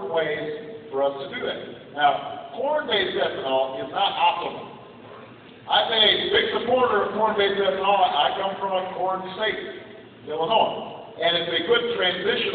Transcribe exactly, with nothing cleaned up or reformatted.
important ways for us to do that. Now, corn-based ethanol is not optimal. I've been a big supporter of corn-based ethanol. I come from a corn state, Illinois, and it's a good transition